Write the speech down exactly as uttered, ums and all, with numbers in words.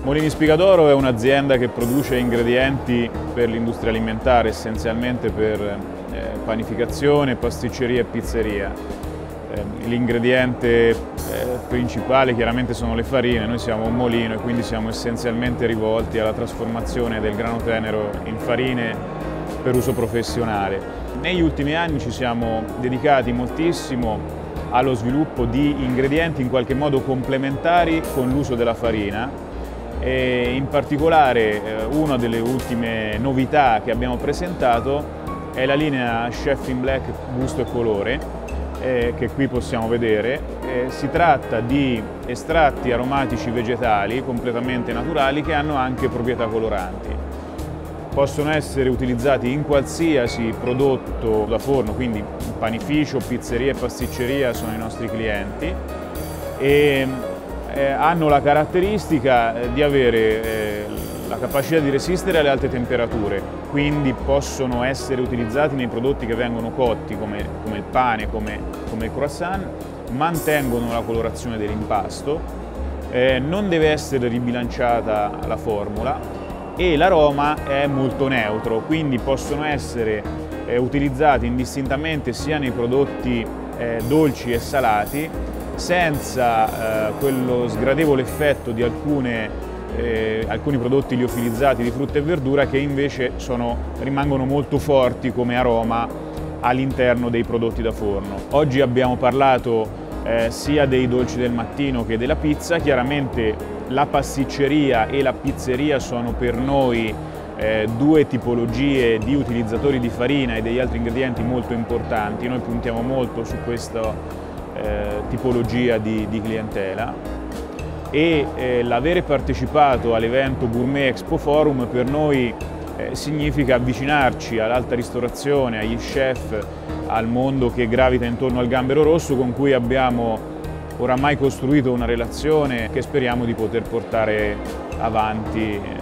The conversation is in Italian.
Molini Spigadoro è un'azienda che produce ingredienti per l'industria alimentare, essenzialmente per eh, panificazione, pasticceria e pizzeria. Eh, L'ingrediente eh, principale chiaramente sono le farine, noi siamo un mulino e quindi siamo essenzialmente rivolti alla trasformazione del grano tenero in farine per uso professionale. Negli ultimi anni ci siamo dedicati moltissimo allo sviluppo di ingredienti in qualche modo complementari con l'uso della farina. E in particolare una delle ultime novità che abbiamo presentato è la linea Chef in Black Gusto e Colore, eh, che qui possiamo vedere. Eh, si tratta di estratti aromatici vegetali completamente naturali che hanno anche proprietà coloranti. Possono essere utilizzati in qualsiasi prodotto da forno, quindi panificio, pizzeria e pasticceria sono i nostri clienti. E, Eh, hanno la caratteristica di avere eh, la capacità di resistere alle alte temperature, quindi possono essere utilizzati nei prodotti che vengono cotti come, come il pane, come, come il croissant, mantengono la colorazione dell'impasto, eh, non deve essere ribilanciata la formula e l'aroma è molto neutro, quindi possono essere eh, utilizzati indistintamente sia nei prodotti eh, dolci e salati, senza eh, quello sgradevole effetto di alcune, eh, alcuni prodotti liofilizzati di frutta e verdura che invece sono, rimangono molto forti come aroma all'interno dei prodotti da forno. Oggi abbiamo parlato eh, sia dei dolci del mattino che della pizza. Chiaramente la pasticceria e la pizzeria sono per noi eh, due tipologie di utilizzatori di farina e degli altri ingredienti molto importanti. Noi puntiamo molto su questo Eh, tipologia di, di clientela e eh, l'avere partecipato all'evento Gourmet Expo Forum per noi eh, significa avvicinarci all'alta ristorazione, agli chef, al mondo che gravita intorno al gambero rosso, con cui abbiamo oramai costruito una relazione che speriamo di poter portare avanti